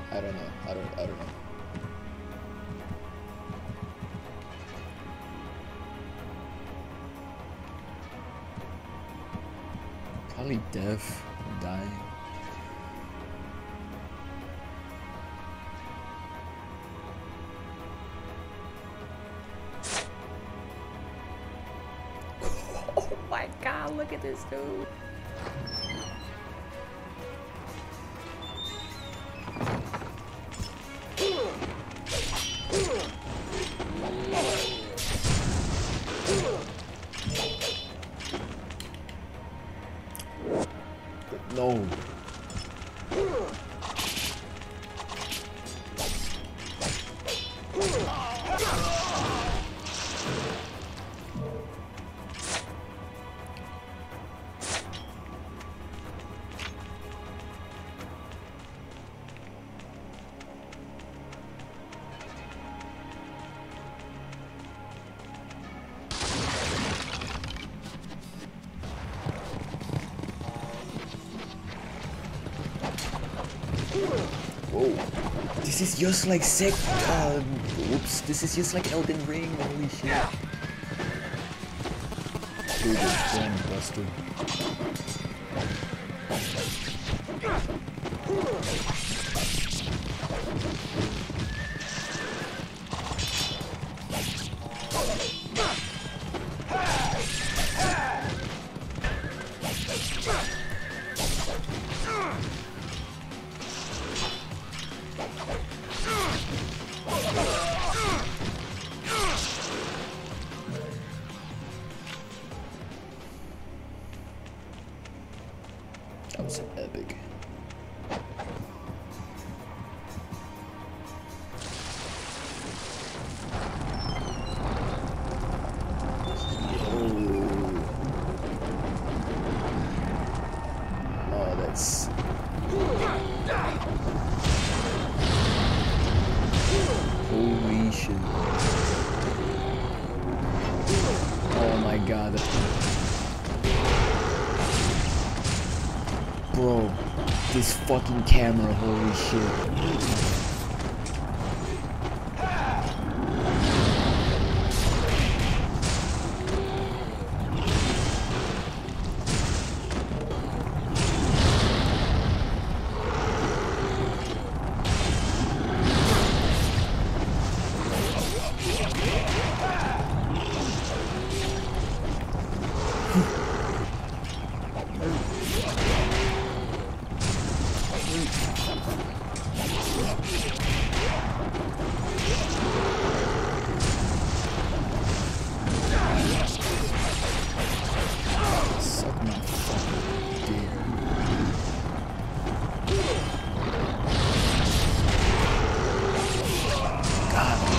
I don't know. I don't know. Probably death, dying. Oh my god, look at this dude. No. Whoa. This is just like whoops. This is just like Elden Ring. Holy shit. Dude, this damn buster. That was epic. Oh, that's... Holy shit. Oh my god. Bro, this fucking camera, holy shit. Suck my fucking dick. God.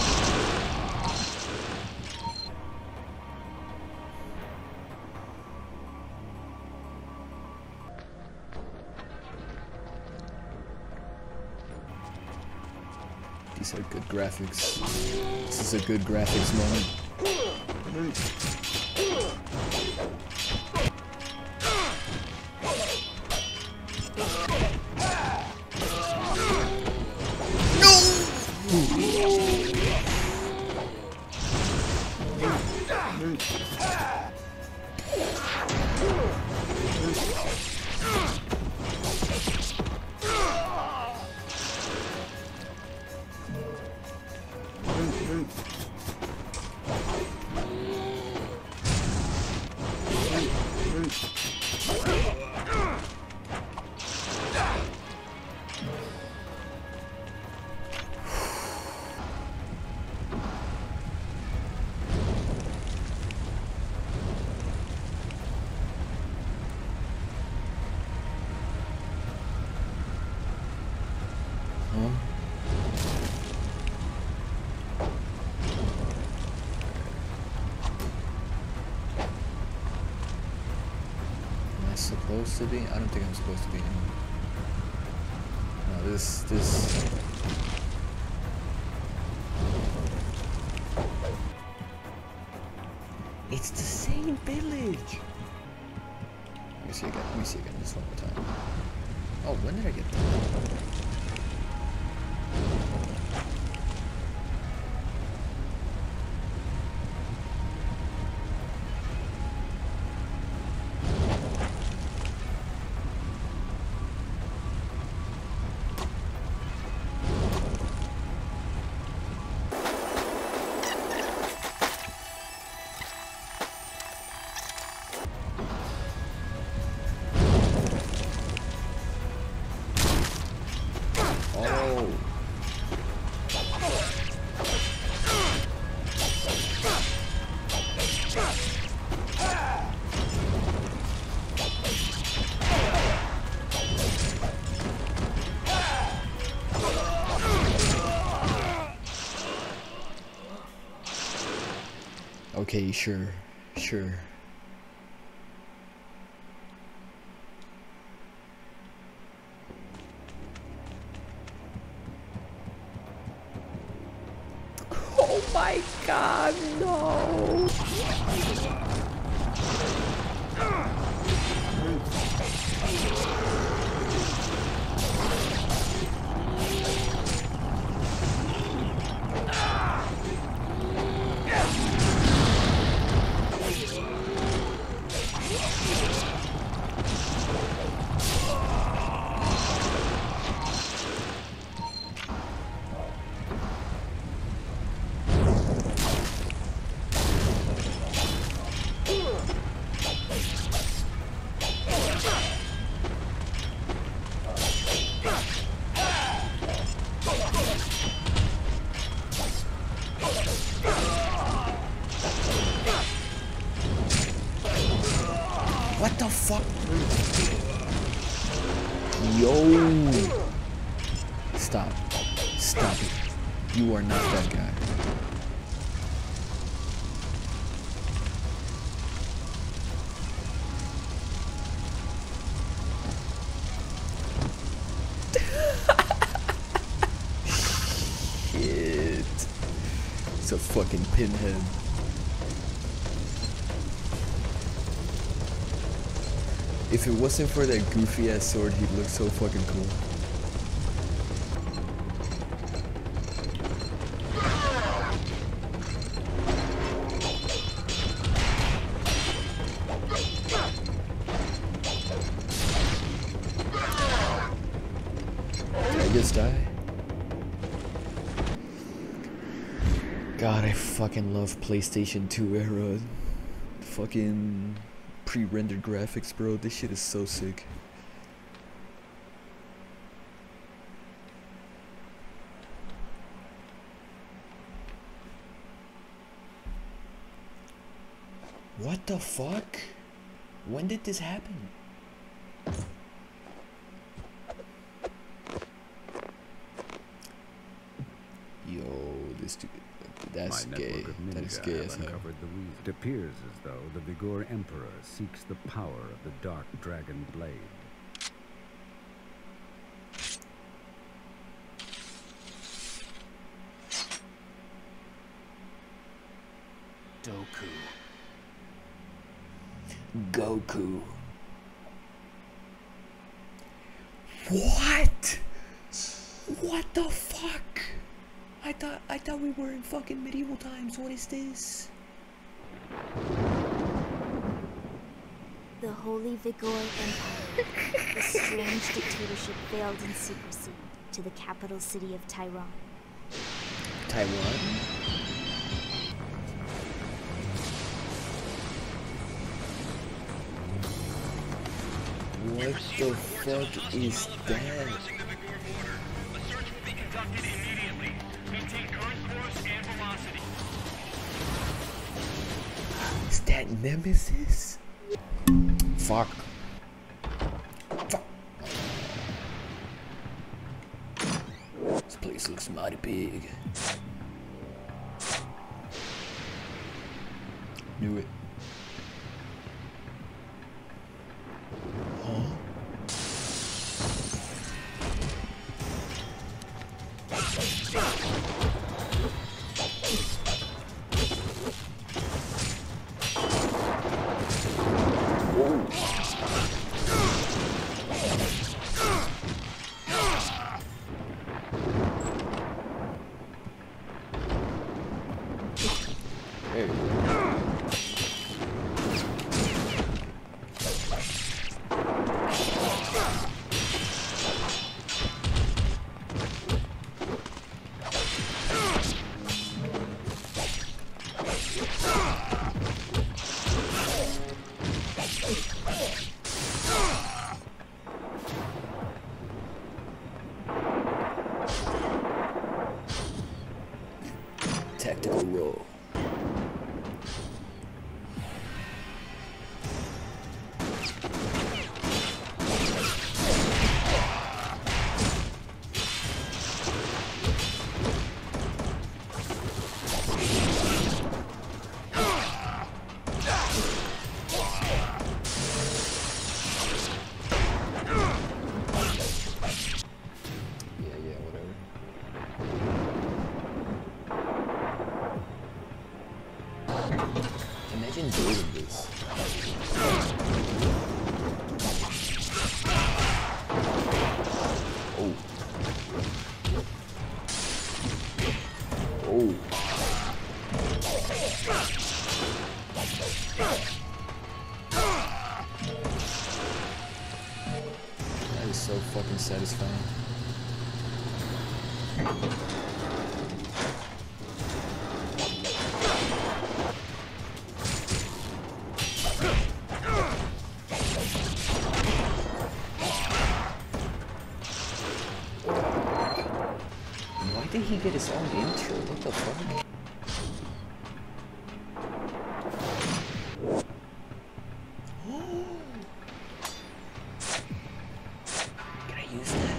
These are good graphics. This is a good graphics moment. Huh? Am I supposed to be? I don't think I'm supposed to be. No, this. It's the same village. Let me see again. Let me see again. Just one more time. Oh, when did I get that? No. Okay, sure. Oh my god, no! What the fuck? Yo! Stop. Stop it. You are not that guy. Shit. It's a fucking pinhead. If it wasn't for that goofy ass sword, he'd look so fucking cool. Did I just die? God, I fucking love PlayStation 2 era. Fucking pre-rendered graphics, bro. This shit is so sick. What the fuck? When did this happen? Yo, this dude, that's gay. That is gay as hell. It appears as though the Vigor Emperor seeks the power of the Dark Dragon Blade. Goku. What? What the fuck? I thought we were in fucking medieval times. What is this? The Holy Vigor Empire, a strange dictatorship veiled in secrecy, to the capital city of Taiwan. Taiwan? What the fuck is that? Is that Nemesis? Fuck. Fuck. This place looks mighty big. Knew it. Huh? There you go. bro. Imagine doing this. Oh. Oh. That is so fucking satisfying. Why did he get his own intro? What the fuck? Can I use that?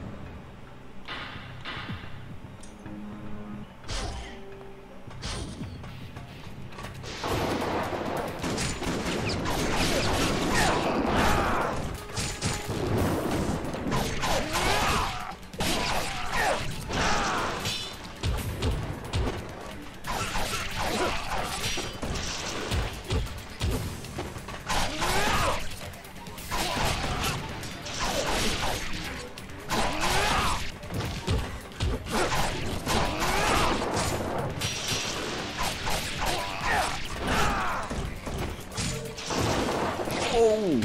Oh!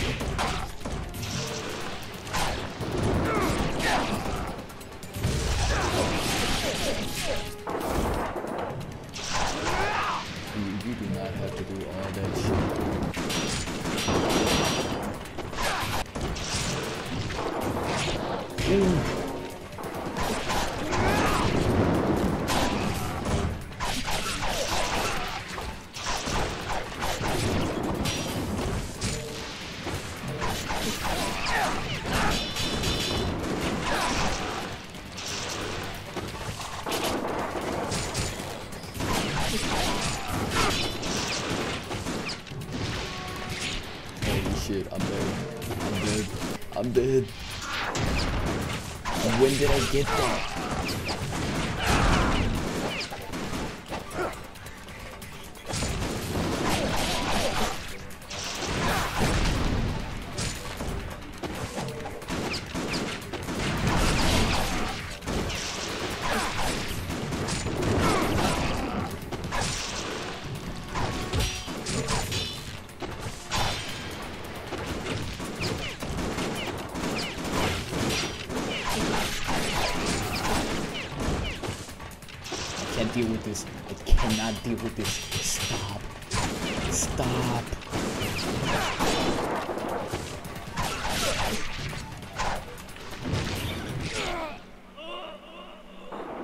You do not have to do all that shit. Ooh. Holy shit, I'm dead. I'm dead. I'm dead. When did I get that? I can't deal with this. I cannot deal with this. Stop. Stop.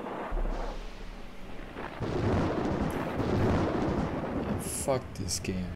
Fuck this game.